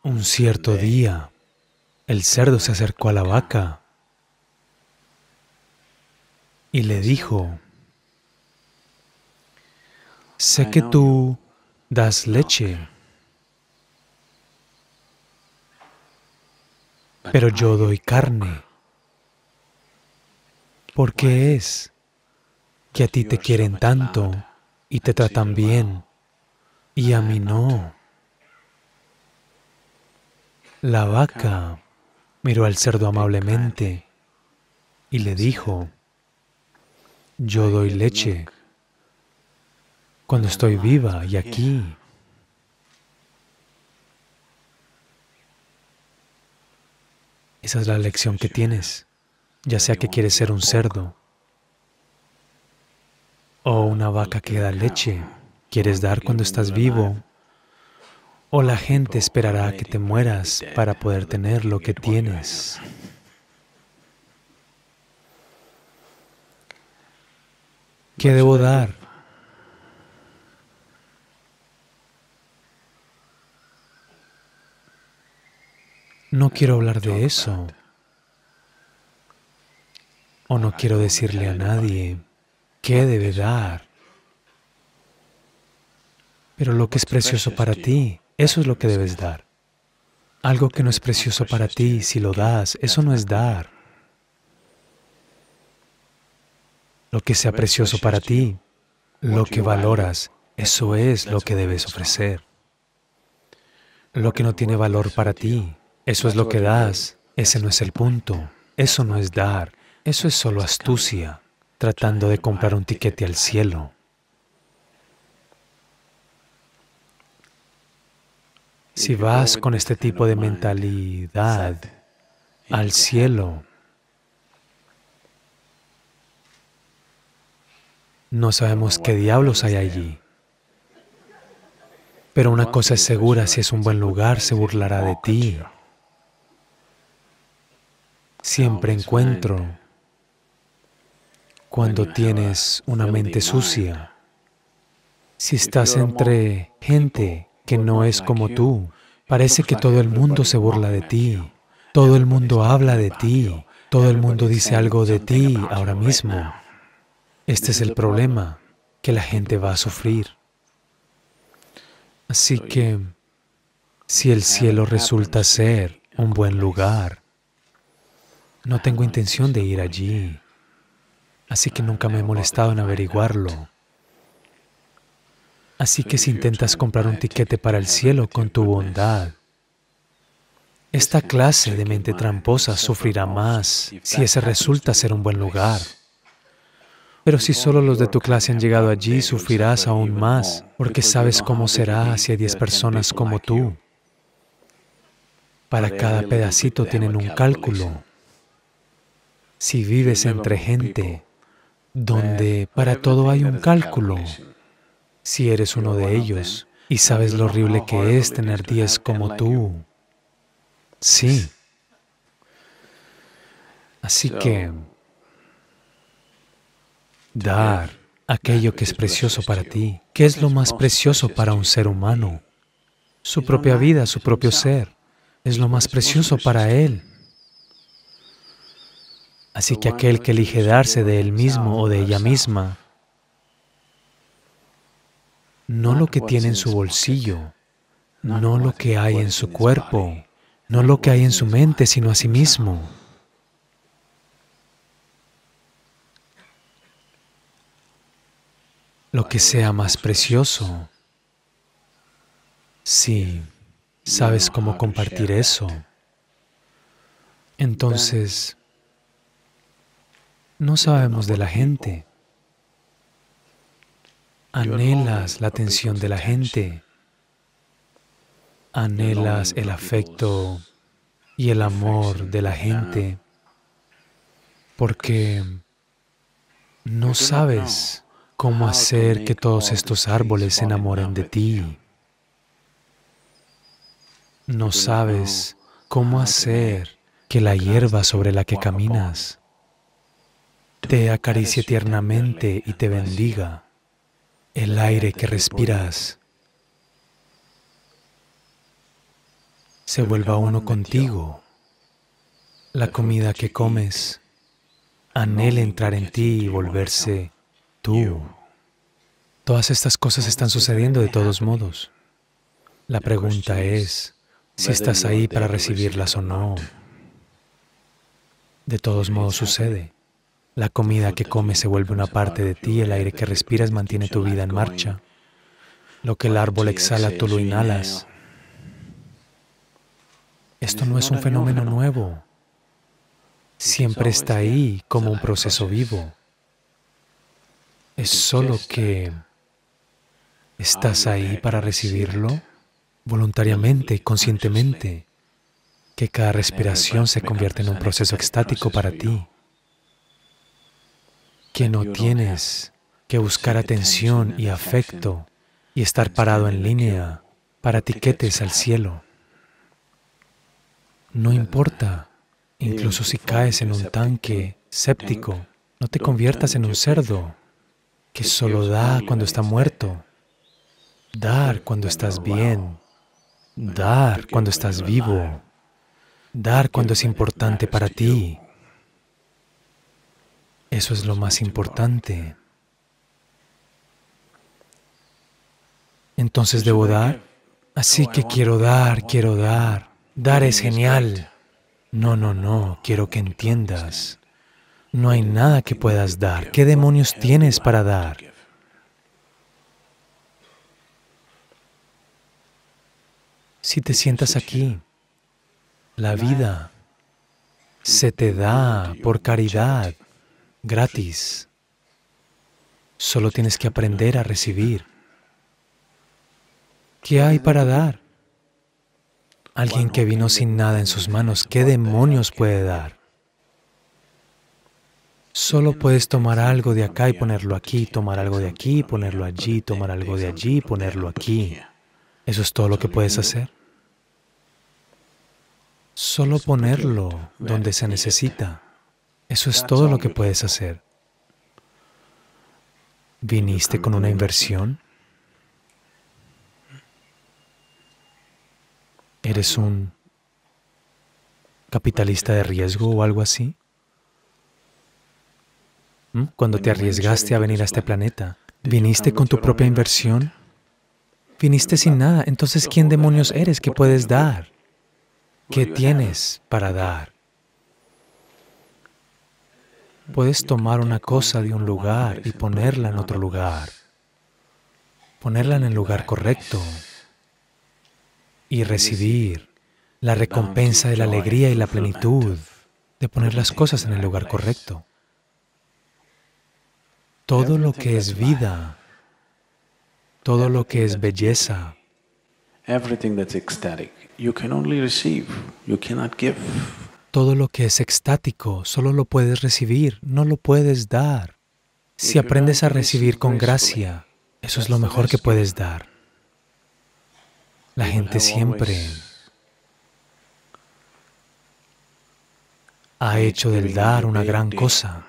Un cierto día, el cerdo se acercó a la vaca y le dijo: sé que tú das leche, pero yo doy carne. ¿Por qué es que a ti te quieren tanto y te tratan bien y a mí no? La vaca miró al cerdo amablemente y le dijo: yo doy leche cuando estoy viva y aquí. Esa es la lección que tienes, ya sea que quieres ser un cerdo o una vaca que da leche. ¿Quieres dar cuando estás vivo? ¿O la gente esperará a que te mueras para poder tener lo que tienes? ¿Qué debo dar? No quiero hablar de eso. O no quiero decirle a nadie qué debe dar. Pero lo que es precioso para ti, eso es lo que debes dar. Algo que no es precioso para ti, si lo das, eso no es dar. Lo que sea precioso para ti, lo que valoras, eso es lo que debes ofrecer. Lo que no tiene valor para ti, eso es lo que das. Ese no es el punto. Eso no es dar. Eso es solo astucia, tratando de comprar un tiquete al cielo. Si vas con este tipo de mentalidad al cielo, no sabemos qué diablos hay allí. Pero una cosa es segura, si es un buen lugar, se burlará de ti. Siempre encuentro cuando tienes una mente sucia. Si estás entre gente que no es como tú, parece que todo el mundo se burla de ti, todo el mundo habla de ti, todo el mundo dice algo de ti ahora mismo. Este es el problema que la gente va a sufrir. Así que, si el cielo resulta ser un buen lugar, no tengo intención de ir allí, así que nunca me he molestado en averiguarlo. Así que si intentas comprar un tiquete para el cielo con tu bondad, esta clase de mente tramposa sufrirá más si ese resulta ser un buen lugar. Pero si solo los de tu clase han llegado allí, sufrirás aún más, porque sabes cómo será si hay 10 personas como tú. Para cada pedacito tienen un cálculo. Si vives entre gente donde para todo hay un cálculo, si eres uno de ellos y sabes lo horrible que es tener 10 como tú, sí. Así que dar aquello que es precioso para ti. ¿Qué es lo más precioso para un ser humano? Su propia vida, su propio ser. Es lo más precioso para él. Así que aquel que elige darse de él mismo o de ella misma, no lo que tiene en su bolsillo, no lo que hay en su cuerpo, no lo que hay en su mente, sino a sí mismo. Lo que sea más precioso. Si sabes cómo compartir eso, entonces no sabemos de la gente. Anhelas la atención de la gente. Anhelas el afecto y el amor de la gente, porque no sabes cómo hacer que todos estos árboles se enamoren de ti. No sabes cómo hacer que la hierba sobre la que caminas te acaricie tiernamente y te bendiga. El aire que respiras se vuelva uno contigo. La comida que comes anhela entrar en ti y volverse tú. Todas estas cosas están sucediendo de todos modos. La pregunta es si estás ahí para recibirlas o no. De todos modos sucede. La comida que comes se vuelve una parte de ti, el aire que respiras mantiene tu vida en marcha. Lo que el árbol exhala, tú lo inhalas. Esto no es un fenómeno nuevo. Siempre está ahí como un proceso vivo. Es solo que estás ahí para recibirlo voluntariamente, conscientemente, que cada respiración se convierte en un proceso extático para ti, que no tienes que buscar atención y afecto y estar parado en línea para tiquetes al cielo. No importa, incluso si caes en un tanque séptico, no te conviertas en un cerdo que solo da cuando está muerto. Dar cuando estás bien, dar cuando estás vivo, dar cuando es importante para ti. Eso es lo más importante. Entonces debo dar, así que quiero dar, quiero dar. Dar es genial. No, no, no, quiero que entiendas. No hay nada que puedas dar. ¿Qué demonios tienes para dar? Si te sientas aquí, la vida se te da por caridad, gratis. Solo tienes que aprender a recibir. ¿Qué hay para dar? Alguien que vino sin nada en sus manos, ¿qué demonios puede dar? Solo puedes tomar algo de acá y ponerlo aquí, tomar algo de aquí y ponerlo allí, tomar algo de allí y ponerlo aquí. ¿Eso es todo lo que puedes hacer? Solo ponerlo donde se necesita. Eso es todo lo que puedes hacer. ¿Viniste con una inversión? ¿Eres un capitalista de riesgo o algo así? Cuando te arriesgaste a venir a este planeta, ¿viniste con tu propia inversión? ¿Viniste sin nada? Entonces, ¿quién demonios eres? ¿Qué puedes dar? ¿Qué tienes para dar? Puedes tomar una cosa de un lugar y ponerla en otro lugar, ponerla en el lugar correcto y recibir la recompensa de la alegría y la plenitud de poner las cosas en el lugar correcto. Todo lo que es vida, todo lo que es belleza, todo lo que es extático, solo lo puedes recibir, no lo puedes dar. Si aprendes a recibir con gracia, eso es lo mejor que puedes dar. La gente siempre ha hecho del dar una gran cosa.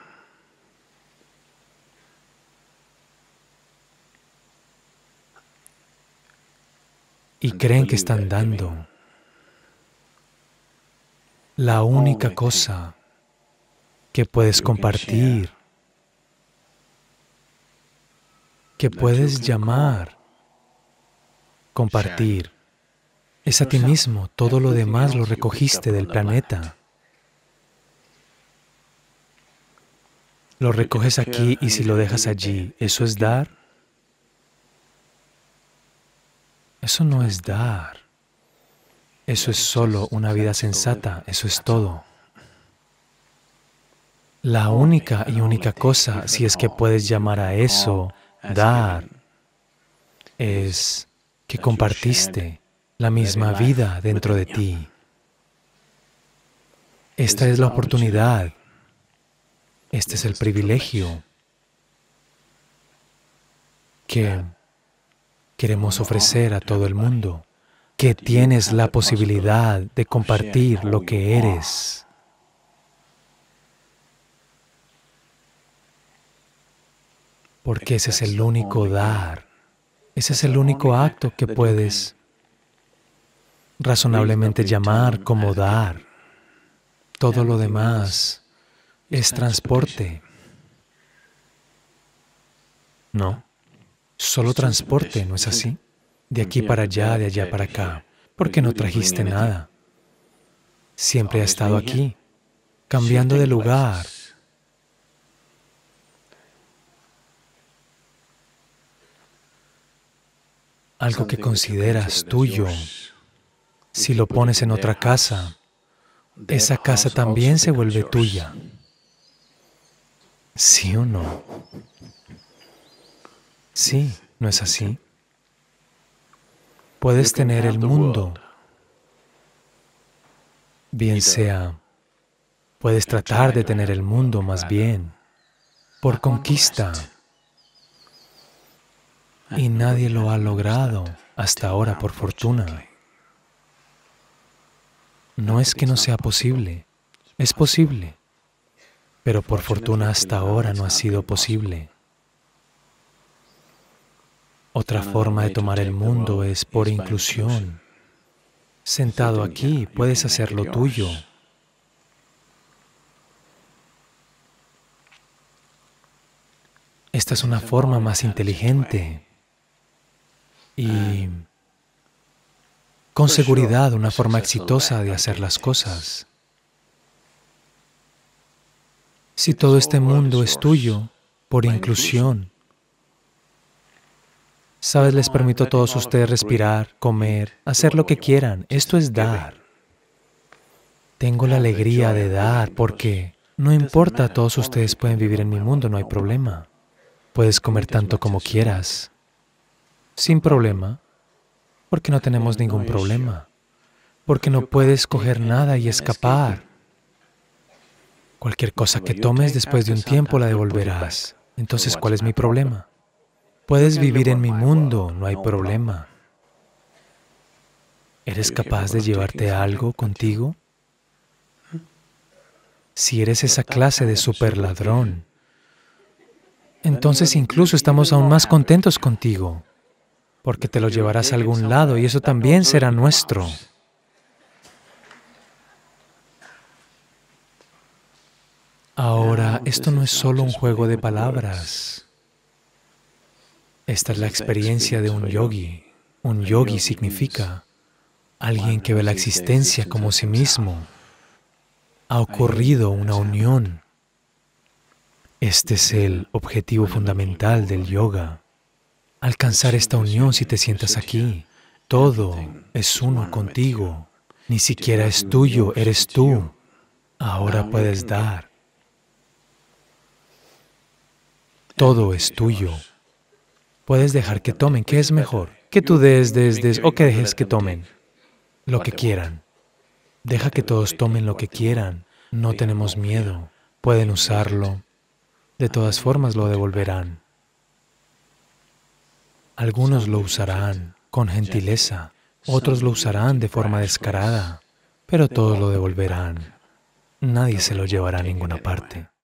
Y creen que están dando. La única cosa que puedes compartir, que puedes llamar compartir, es a ti mismo. Todo lo demás lo recogiste del planeta. Lo recoges aquí y si lo dejas allí, ¿eso es dar? Eso no es dar. Eso es solo una vida sensata, eso es todo. La única y única cosa, si es que puedes llamar a eso dar, es que compartiste la misma vida dentro de ti. Esta es la oportunidad, este es el privilegio que queremos ofrecer a todo el mundo, que tienes la posibilidad de compartir lo que eres. Porque ese es el único dar, ese es el único acto que puedes razonablemente llamar como dar. Todo lo demás es transporte. No, solo transporte, ¿no es así? De aquí para allá, de allá para acá. ¿Por qué no trajiste nada? Siempre ha estado aquí, cambiando de lugar. Algo que consideras tuyo, si lo pones en otra casa, esa casa también se vuelve tuya. ¿Sí o no? Sí, ¿no es así? Puedes tener el mundo, bien sea, puedes tratar de tener el mundo más bien, por conquista. Y nadie lo ha logrado hasta ahora por fortuna. No es que no sea posible, es posible, pero por fortuna hasta ahora no ha sido posible. Otra forma de tomar el mundo es por inclusión. Sentado aquí, puedes hacer lo tuyo. Esta es una forma más inteligente y, con seguridad, una forma exitosa de hacer las cosas. Si todo este mundo es tuyo, por inclusión, ¿sabes? Les permito a todos ustedes respirar, comer, hacer lo que quieran. Esto es dar. Tengo la alegría de dar porque no importa, todos ustedes pueden vivir en mi mundo, no hay problema. Puedes comer tanto como quieras, sin problema, porque no tenemos ningún problema, porque no puedes coger nada y escapar. Cualquier cosa que tomes después de un tiempo la devolverás. Entonces, ¿cuál es mi problema? Puedes vivir en mi mundo, no hay problema. ¿Eres capaz de llevarte algo contigo? Si eres esa clase de superladrón, entonces incluso estamos aún más contentos contigo, porque te lo llevarás a algún lado y eso también será nuestro. Ahora, esto no es solo un juego de palabras. Esta es la experiencia de un yogi. Un yogi significa alguien que ve la existencia como sí mismo. Ha ocurrido una unión. Este es el objetivo fundamental del yoga. Alcanzar esta unión si te sientas aquí. Todo es uno contigo. Ni siquiera es tuyo, eres tú. Ahora puedes dar. Todo es tuyo. Puedes dejar que tomen. ¿Qué es mejor? Que tú des o que dejes que tomen lo que quieran. Deja que todos tomen lo que quieran. No tenemos miedo. Pueden usarlo. De todas formas lo devolverán. Algunos lo usarán con gentileza, otros lo usarán de forma descarada, pero todos lo devolverán. Nadie se lo llevará a ninguna parte.